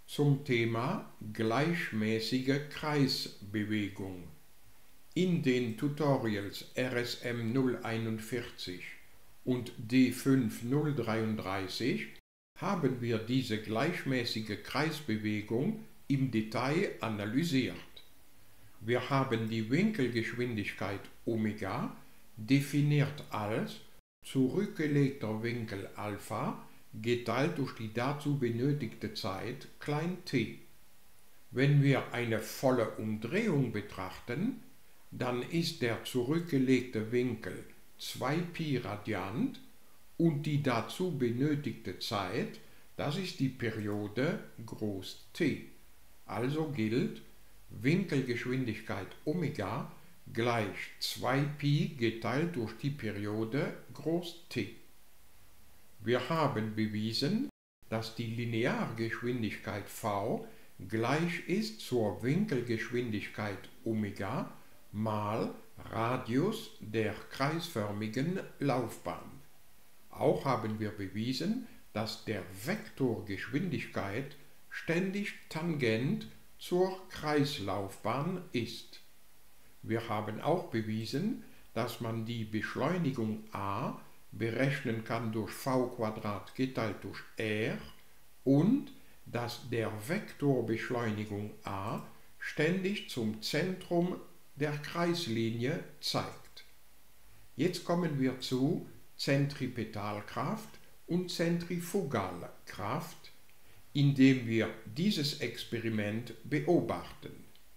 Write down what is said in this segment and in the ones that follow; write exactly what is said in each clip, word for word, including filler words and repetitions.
zum Thema gleichmäßige Kreisbewegung. In den Tutorials R S M null einundvierzig und D fünf null dreiunddreißig haben wir diese gleichmäßige Kreisbewegung im Detail analysiert. Wir haben die Winkelgeschwindigkeit Omega definiert als zurückgelegter Winkel Alpha geteilt durch die dazu benötigte Zeit klein t. Wenn wir eine volle Umdrehung betrachten, dann ist der zurückgelegte Winkel zwei Pi Radiant und die dazu benötigte Zeit, das ist die Periode groß T. Also gilt Winkelgeschwindigkeit Omega gleich zwei Pi geteilt durch die Periode groß T. Wir haben bewiesen, dass die Lineargeschwindigkeit v gleich ist zur Winkelgeschwindigkeit Omega mal Radius der kreisförmigen Laufbahn. Auch haben wir bewiesen, dass der Vektor Geschwindigkeit ständig tangent zur Kreislaufbahn ist. Wir haben auch bewiesen, dass man die Beschleunigung a berechnen kann durch v geteilt durch r und dass der Vektor Beschleunigung a ständig zum Zentrum der Kreislinie zeigt. Jetzt kommen wir zu Zentripetalkraft und Zentrifugalkraft, indem wir dieses Experiment beobachten.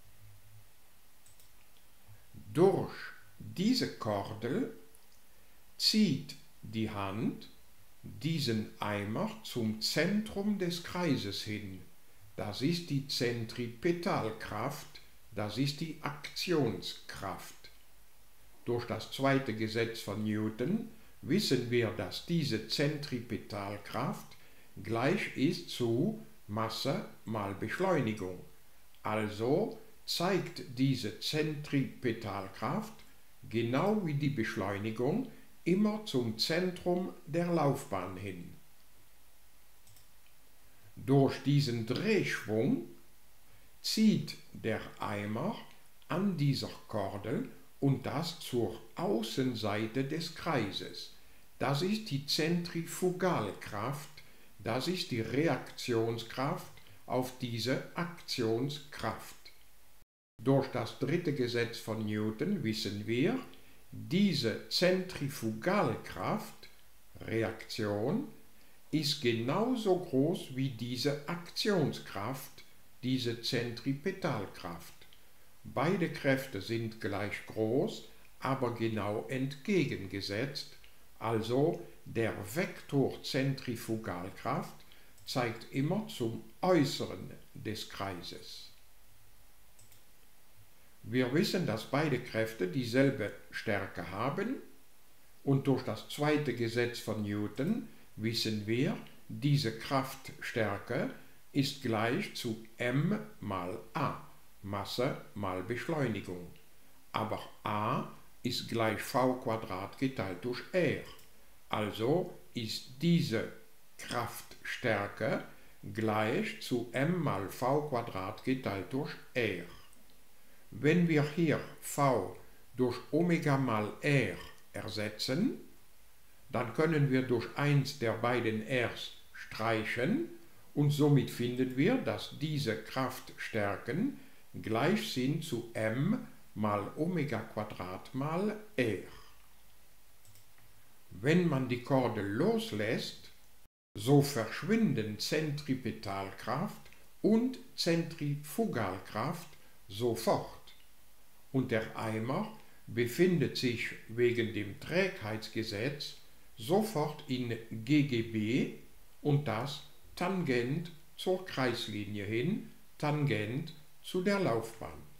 Durch diese Kordel zieht die Hand diesen Eimer zum Zentrum des Kreises hin. Das ist die Zentripetalkraft, das ist die Aktionskraft. Durch das zweite Gesetz von Newton wissen wir, dass diese Zentripetalkraft gleich ist zu Masse mal Beschleunigung. Also zeigt diese Zentripetalkraft genau wie die Beschleunigung immer zum Zentrum der Laufbahn hin. Durch diesen Drehschwung zieht der Eimer an dieser Kordel und das zur Außenseite des Kreises. Das ist die Zentrifugalkraft, das ist die Reaktionskraft auf diese Aktionskraft. Durch das dritte Gesetz von Newton wissen wir, diese Zentrifugalkraft, Reaktion, ist genauso groß wie diese Aktionskraft, diese Zentripetalkraft. Beide Kräfte sind gleich groß, aber genau entgegengesetzt, also der Vektor Zentrifugalkraft zeigt immer zum Äußeren des Kreises. Wir wissen, dass beide Kräfte dieselbe Stärke haben und durch das zweite Gesetz von Newton wissen wir, diese Kraftstärke ist gleich zu m mal a, Masse mal Beschleunigung. Aber a ist gleich v geteilt durch r. Also ist diese Kraftstärke gleich zu m mal v geteilt durch r. Wenn wir hier v durch Omega mal r ersetzen, dann können wir durch eins der beiden r's streichen und somit finden wir, dass diese Kraftstärken gleich sind zu m mal Omega Quadrat mal r. Wenn man die Kordel loslässt, so verschwinden Zentripetalkraft und Zentrifugalkraft sofort. Und der Eimer befindet sich wegen dem Trägheitsgesetz sofort in G G B und das tangent zur Kreislinie hin, tangent zu der Laufbahn.